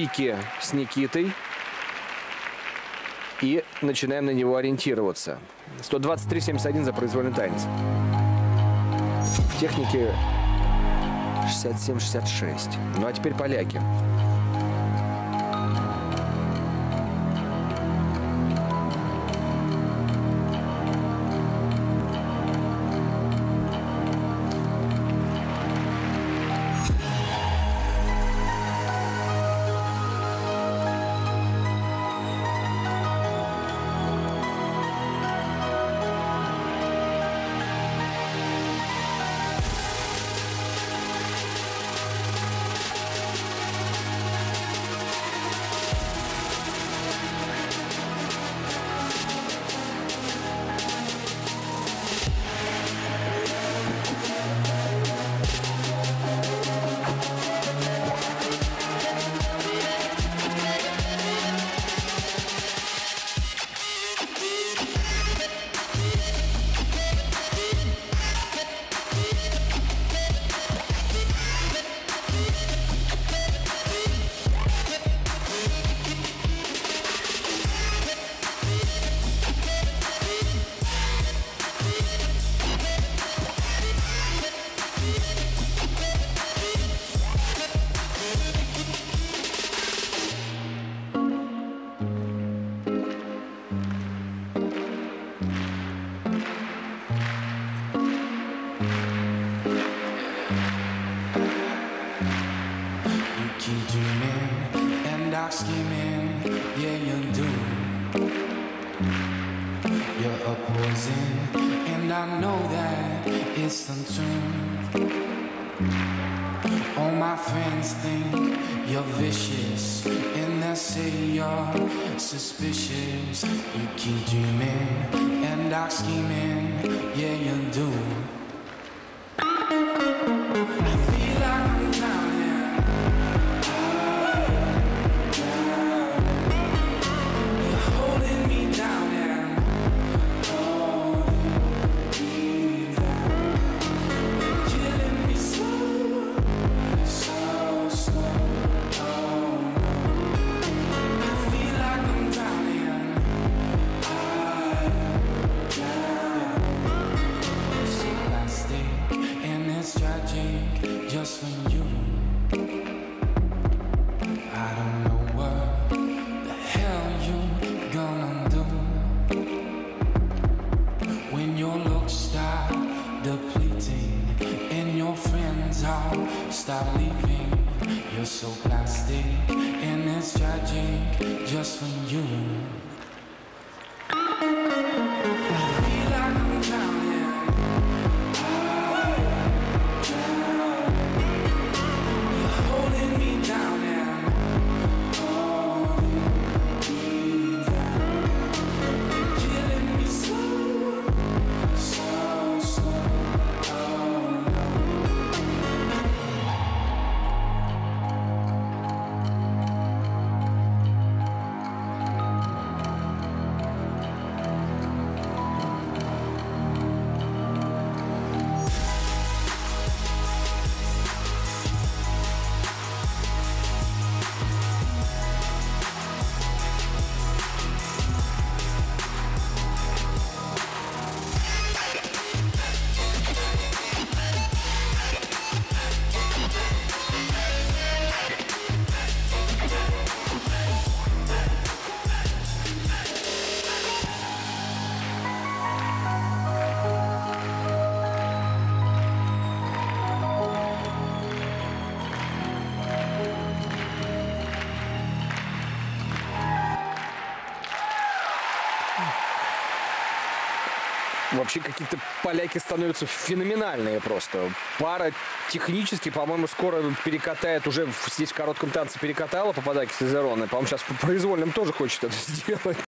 пике с Никитой. И начинаем на него ориентироваться. 123-71 за произвольный танец. В технике 67-66. Ну а теперь поляки. Scheming, yeah you do. You're a poison, and I know that it's untuned. All my friends think you're vicious, and they say you're suspicious. You keep dreaming and dark scheming, yeah you do. I feel like I'm drowning. Just for you, I don't know what the hell you gonna do when your looks start depleting and your friends all start leaving. You're so plastic and it's tragic just for you. I feel like I'm drowning. Вообще какие-то поляки становятся феноменальные просто. Пара технически, по-моему, скоро перекатает, уже здесь в коротком танце перекатала Пападакис и Зерона. По-моему, сейчас по произвольным тоже хочет это сделать.